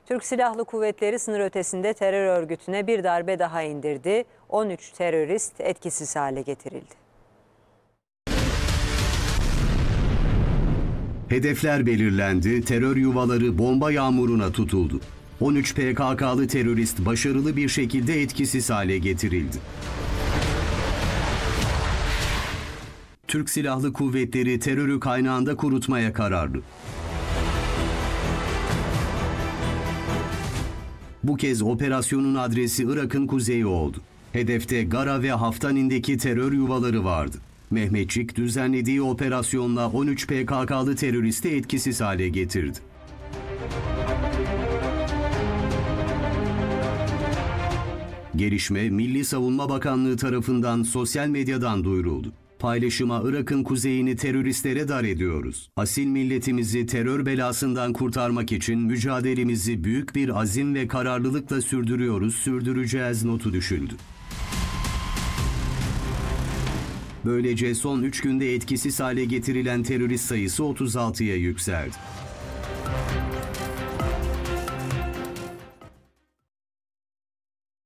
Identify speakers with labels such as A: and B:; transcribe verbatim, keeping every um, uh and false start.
A: Türk Silahlı Kuvvetleri sınır ötesinde terör örgütüne bir darbe daha indirdi. on üç terörist etkisiz hale getirildi.
B: Hedefler belirlendi, terör yuvaları bomba yağmuruna tutuldu. on üç P K K'lı terörist başarılı bir şekilde etkisiz hale getirildi. Türk Silahlı Kuvvetleri terörü kaynağında kurutmaya kararlı. Bu kez operasyonun adresi Irak'ın kuzeyi oldu. Hedefte Gara ve Haftanin'deki terör yuvaları vardı. Mehmetçik düzenlediği operasyonla on üç P K K'lı teröristi etkisiz hale getirdi. Gelişme Milli Savunma Bakanlığı tarafından sosyal medyadan duyuruldu. Paylaşıma Irak'ın kuzeyini teröristlere dar ediyoruz. Asil milletimizi terör belasından kurtarmak için mücadelemizi büyük bir azim ve kararlılıkla sürdürüyoruz, sürdüreceğiz notu düşüldü. Böylece son üç günde etkisiz hale getirilen terörist sayısı otuz altıya yükseldi.